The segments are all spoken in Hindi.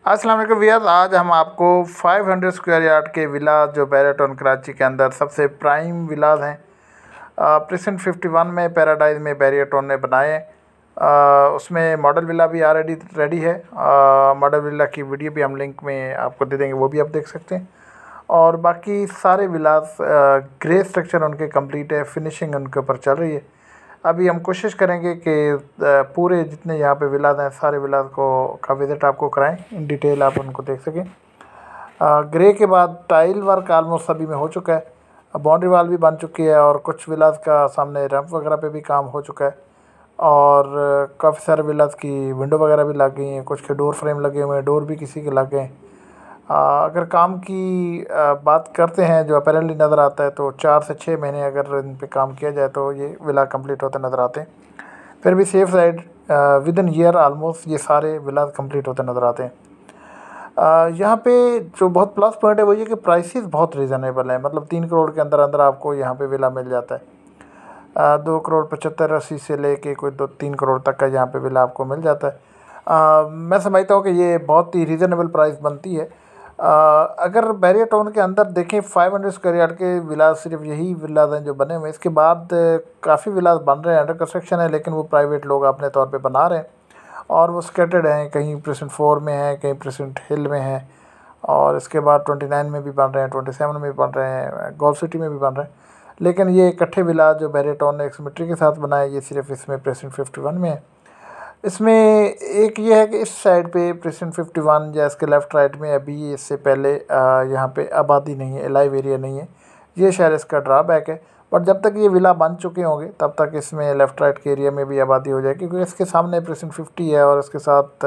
अस्सलाम वालेकुम वियर्स, आज हम आपको 500 स्क्वायर यार्ड के विला जो बैरियटन कराची के अंदर सबसे प्राइम विलाज हैं प्रेसेंट 51 में पैराडाइज में बैरियटन ने बनाए हैं। उसमें मॉडल विला भी ऑलरेडी रेडी है। मॉडल विला की वीडियो भी हम लिंक में आपको दे देंगे, वो भी आप देख सकते हैं। और बाकी सारे विलास ग्रे स्ट्रक्चर उनके कंप्लीट है, फिनिशिंग उनके ऊपर चल रही है। अभी हम कोशिश करेंगे कि पूरे जितने यहाँ पे विलास हैं सारे विलास को का विज़िट आपको कराएं, इन डिटेल आप उनको देख सकें। ग्रे के बाद टाइल वर्क आलमोस्ट सभी में हो चुका है, बाउंड्री वाल भी बन चुकी है और कुछ विलास का सामने रैंप वगैरह पे भी काम हो चुका है। और काफ़ी सारे विलास की विंडो वगैरह भी लग गई हैं, कुछ के डोर फ्रेम लगे हुए हैं, डोर भी किसी के लग गए हैं। अगर काम की बात करते हैं जो अपेरेंटली नज़र आता है तो 4 से 6 महीने अगर इन पे काम किया जाए तो ये विला कंप्लीट होते नज़र आते हैं। फिर भी safe side within year almost ये सारे विला कंप्लीट होते नज़र आते हैं। यहाँ पे जो बहुत प्लस पॉइंट है वो ये कि प्राइसेस बहुत रीज़नेबल है, मतलब 3 करोड़ के अंदर अंदर आपको यहाँ पे विला मिल जाता है। 2 करोड़ 75-80 से लेके कोई 2-3 करोड़ तक का यहाँ पे विला आपको मिल जाता है। मैं समझता हूँ कि ये बहुत ही रीज़नेबल प्राइस बनती है। अगर बैरियर टाउन के अंदर देखें 500 स्क्वायर यार्ड के विलास सिर्फ यही विलास हैं जो बने हुए हैं। इसके बाद काफ़ी विलास बन रहे हैं, अंडर कंस्ट्रक्शन है, लेकिन वो प्राइवेट लोग अपने तौर पे बना रहे हैं और वो स्कैटर्ड हैं, कहीं प्रेसेंट 4 में है, कहीं प्रेसेंट हिल में है और इसके बाद 29 में भी बन रहे हैं, 27 में भी बन रहे हैं, गोल्फ सिटी में भी बन रहे हैं। लेकिन ये इकट्ठे विलास जो बैरियर टाउन ने एक्समेट्री के साथ बनाए ये सिर्फ इसमें प्रेसेंट 51 में है। इसमें एक ये है कि इस साइड पे प्रेसेंट 51 या इसके लेफ़्ट राइट में अभी इससे पहले यहाँ पे आबादी नहीं है, लाइव एरिया नहीं है, ये शायद इसका ड्रॉबैक है। बट जब तक ये विला बन चुके होंगे तब तक इसमें लेफ़्ट राइट के एरिया में भी आबादी हो जाएगी, क्योंकि इसके सामने प्रेसेंट 50 है और इसके साथ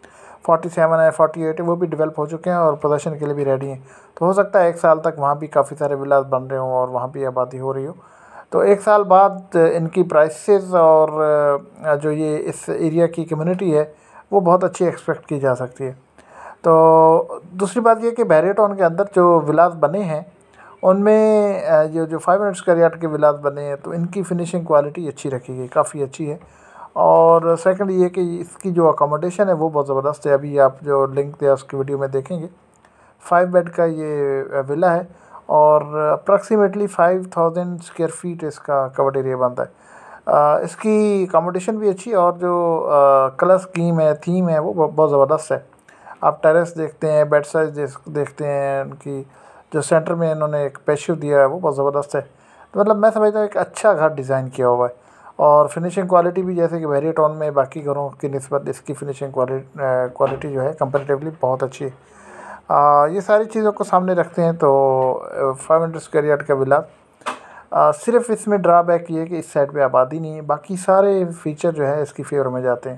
47 है, 48 है, वो भी डेवलप हो चुके हैं और पोजेसन के लिए भी रेडी हैं। तो हो सकता है 1 साल तक वहाँ भी काफ़ी सारे विलास बन रहे हों और वहाँ भी आबादी हो रही हो। तो 1 साल बाद इनकी प्राइसेस और जो ये इस एरिया की कम्युनिटी है वो बहुत अच्छी एक्सपेक्ट की जा सकती है। तो दूसरी बात ये कि बैरियर टाउन के अंदर जो विलास बने हैं उनमें ये जो 500 स्क्वायर यार्ड के विलास बने हैं तो इनकी फिनिशिंग क्वालिटी अच्छी रखी गई, काफ़ी अच्छी है। और सेकंड ये कि इसकी जो अकोमोडेशन है वो बहुत ज़बरदस्त है। अभी आप जो लिंक दिया उसकी वीडियो में देखेंगे, 5 बेड का ये विला है और अप्रॉक्सीमेटली 5000 स्क्वायर फीट इसका कवर्ड एरिया बनता है। इसकी अकोमोडेशन भी अच्छी है और जो कलर स्कीम है, थीम है, वो बहुत ज़बरदस्त है। आप टेरेस देखते हैं, बेड साइज देखते हैं, उनकी जो सेंटर में इन्होंने एक पैशियो दिया है वो बहुत ज़बरदस्त है। तो मतलब मैं समझता हूँ एक अच्छा घर डिज़ाइन किया हुआ है और फिनिशिंग क्वालिटी भी जैसे कि बैरियर टाउन में बाकी घरों की निस्बत इसकी फिनिशिंग क्वालिटी जो है कंपैरेटिवली बहुत अच्छी है। ये सारी चीज़ों को सामने रखते हैं तो 500 स्क्वायर यार्ड का विला सिर्फ इसमें ड्रॉबैक ये है कि इस साइड पे आबादी नहीं है, बाकी सारे फीचर जो है इसकी फेवर में जाते हैं।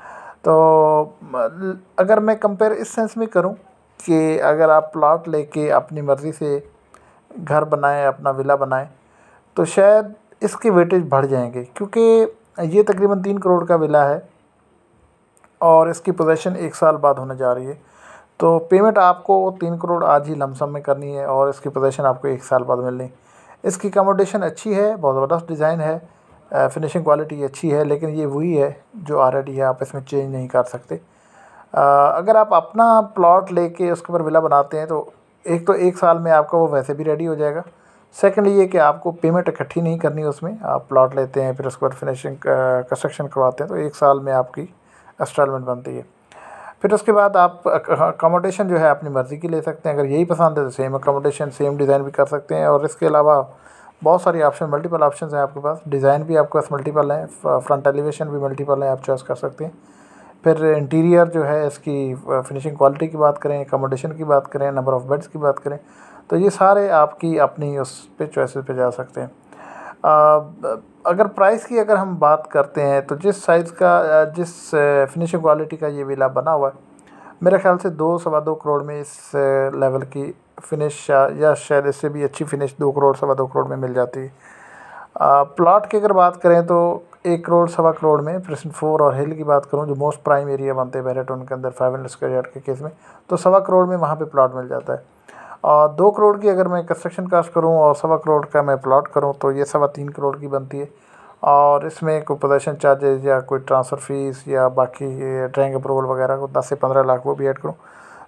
तो अगर मैं कंपेयर इस सेंस में करूं कि अगर आप प्लॉट लेके अपनी मर्ज़ी से घर बनाएं, अपना विला बनाएं, तो शायद इसके वेटेज बढ़ जाएंगे, क्योंकि ये तकरीबन 3 करोड़ का विला है और इसकी पोजेसन 1 साल बाद होने जा रही है। तो पेमेंट आपको 3 करोड़ आज ही लमसम में करनी है और इसकी पोजेसन आपको 1 साल बाद मिलनी। इसकी अकोमोडेशन अच्छी है, बहुत ज़बरदस्त डिज़ाइन है, फिनिशिंग क्वालिटी अच्छी है, लेकिन ये वही है जो ऑलरेडी है, आप इसमें चेंज नहीं कर सकते। अगर आप अपना प्लॉट लेके उसके ऊपर विला बनाते हैं तो एक तो 1 साल में आपका वो वैसे भी रेडी हो जाएगा। सेकेंड ये कि आपको पेमेंट इकट्ठी नहीं करनी उसमें, आप प्लॉट लेते हैं फिर उसके बाद फिनिशिंग कंस्ट्रक्शन करवाते हैं तो 1 साल में आपकी इंस्टॉलमेंट बनती है। फिर उसके बाद आप अकोमोडेशन जो है अपनी मर्ज़ी की ले सकते हैं। अगर यही पसंद है तो सेम अकोमोडेशन, सेम डिज़ाइन भी कर सकते हैं और इसके अलावा बहुत सारी ऑप्शन, मल्टीपल ऑप्शंस हैं आपके पास। डिज़ाइन भी आपके पास मल्टीपल हैं, फ्रंट एलिवेशन भी मल्टीपल है, आप चॉइस कर सकते हैं। फिर इंटीरियर जो है इसकी फिनिशिंग क्वालिटी की बात करें, अकोमोडेशन की बात करें, नंबर ऑफ़ बेड्स की बात करें, तो ये सारे आपकी अपनी उस पे चॉइसेस पे जा सकते हैं। अगर प्राइस की अगर हम बात करते हैं तो जिस साइज़ का जिस फिनिशिंग क्वालिटी का ये विला बना हुआ है, मेरे ख्याल से 2-2.25 करोड़ में इस लेवल की फिनिश या शायद इससे भी अच्छी फिनिश 2 करोड़ 2.25 करोड़ में मिल जाती है। प्लॉट की अगर बात करें तो 1 करोड़ 1.25 करोड़ में प्रेसेंट 4 और हिल की बात करूं जो मोस्ट प्राइम एरिया बनते हैं बैरियर टाउन के अंदर 500 स्क्वायर यार्ड के केस में, तो 1.25 करोड़ में वहाँ पे प्लॉट मिल जाता है। और 2 करोड़ की अगर मैं कंस्ट्रक्शन कास्ट करूं और 1.25 करोड़ का मैं प्लॉट करूं तो ये 3.25 करोड़ की बनती है। और इसमें कोई पोजेसन चार्जेस या कोई ट्रांसफ़र फ़ीस या बाकी ड्राइंग अप्रूवल वगैरह को 10 से 15 लाख वो भी ऐड करूँ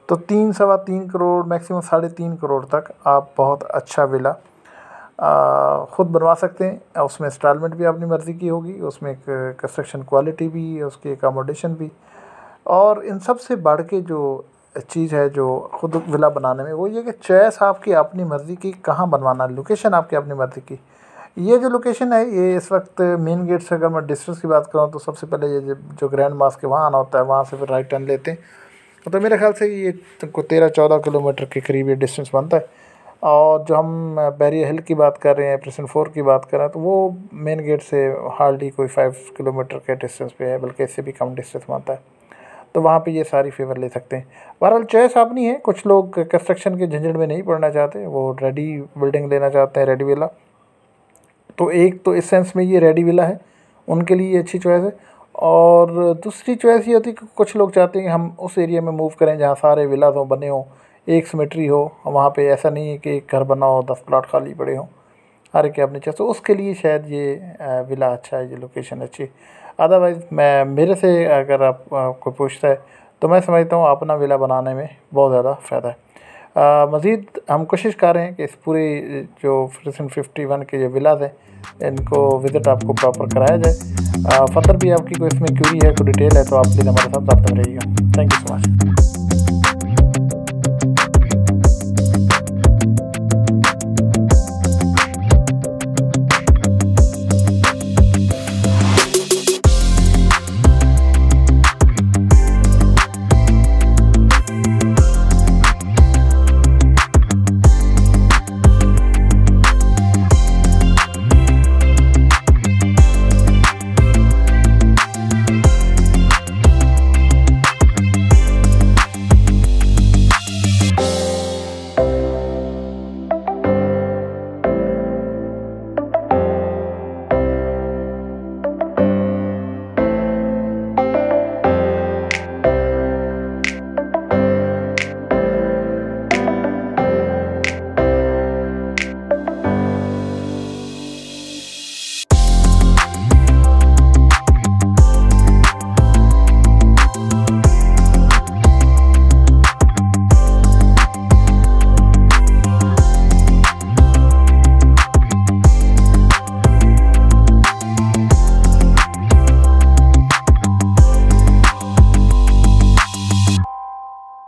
तो 3 सवा 3 करोड़ मैक्सिमम 3.5 करोड़ तक आप बहुत अच्छा विला ख़ुद बनवा सकते हैं। उसमें इंस्टॉलमेंट भी अपनी मर्ज़ी की होगी, उसमें एक कंस्ट्रक्शन क्वालिटी भी, उसकी अकोमोडेशन भी, और इन सब से बढ़ के जो चीज़ है जो ख़ुद विला बनाने में, वो ये कि चॉइस आपकी अपनी मर्ज़ी की कहाँ बनवाना, लोकेशन आपकी अपनी मर्ज़ी की। ये जो लोकेशन है ये इस वक्त मेन गेट से अगर मैं डिस्टेंस की बात करूँ तो सबसे पहले ये जो ग्रैंड मास्क है वहाँ आना होता है, वहाँ से फिर राइट टर्न लेते हैं। तो मेरे ख्याल से ये 13-14 किलोमीटर के करीब ये डिस्टेंस बनता है। और जो हम बैरियर हिल की बात कर रहे हैं, प्रेसेंट 4 की बात कर रहे हैं, तो वो मेन गेट से हार्डली कोई 5 किलोमीटर के डिस्टेंस पे है, बल्कि इससे भी कम डिस्टेंस बनता है। तो वहाँ पे ये सारी फेवर ले सकते हैं। बहरहाल चॉइस अपनी है। कुछ लोग कंस्ट्रक्शन के झंझट में नहीं पड़ना चाहते, वो रेडी बिल्डिंग लेना चाहते हैं, रेडी विला। तो एक तो इस सेंस में ये रेडी विला है, उनके लिए ये अच्छी चॉइस है। और दूसरी चॉइस ये होती है कि कुछ लोग चाहते हैं कि हम उस एरिया में मूव करें जहाँ सारे विलाज हों, बने हों, एक सिमेट्री हो, वहाँ पे ऐसा नहीं है कि एक घर बना हो 10 प्लॉट खाली पड़े हों, हर एक अपनी चॉइस। तो उसके लिए शायद ये विला अच्छा है, ये लोकेशन अच्छी। अदरवाइज़ मैं मेरे से अगर आप कोई पूछता है तो मैं समझता हूँ अपना विला बनाने में बहुत ज़्यादा फ़ायदा है। मज़ीद हम कोशिश कर रहे हैं कि इस पूरे जो प्रेसेंट 51 के जो विलाज हैं इनको विज़िट आपको प्रॉपर कराया जाए। फर्दर भी आपकी कोई इसमें क्यूरी है, कोई डिटेल है, तो आप प्लीज़ हमारे साथ रब्ता में रहिएगा। Thank you so much.